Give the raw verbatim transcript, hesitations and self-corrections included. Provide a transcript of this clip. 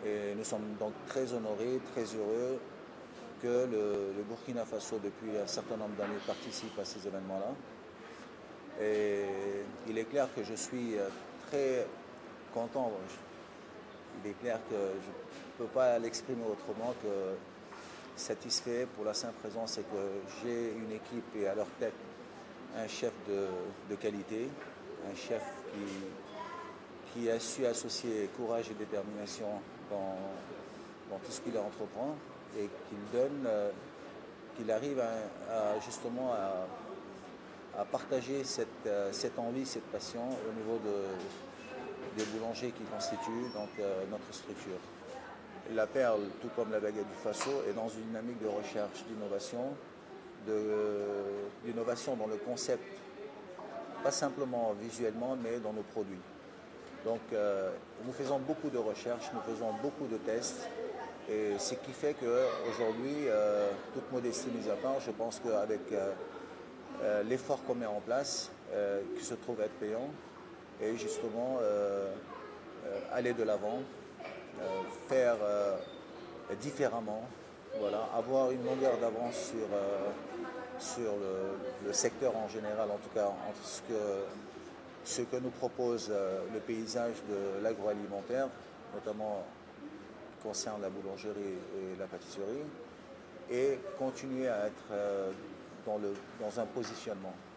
Et nous sommes donc très honorés, très heureux que le, le Burkina Faso, depuis un certain nombre d'années, participe à ces événements-là. Et il est clair que je suis très content. Il est clair que je ne peux pas l'exprimer autrement que satisfait pour la simple raison, c'est que j'ai une équipe et à leur tête un chef de, de qualité, un chef qui, qui a su associer courage et détermination dans, dans tout ce qu'il entreprend et qu'il donne, euh, qu'il arrive à, à justement à, à partager cette, euh, cette envie, cette passion au niveau de, des boulangers qui constituent donc, euh, notre structure. La Perle, tout comme la Baguette du Faso, est dans une dynamique de recherche, d'innovation, d'innovation dans le concept, pas simplement visuellement, mais dans nos produits. Donc euh, nous faisons beaucoup de recherches, nous faisons beaucoup de tests, et ce qui fait qu'aujourd'hui, euh, toute modestie mise à part, je pense qu'avec euh, euh, l'effort qu'on met en place, euh, qui se trouve être payant, et justement euh, euh, aller de l'avant, euh, faire euh, différemment, voilà, avoir une longueur d'avance sur, euh, sur le, le secteur en général, en tout cas entre ce que, ce que nous propose euh, le paysage de l'agroalimentaire, notamment concerne la boulangerie et la pâtisserie, et continuer à être euh, dans, le, dans un positionnement.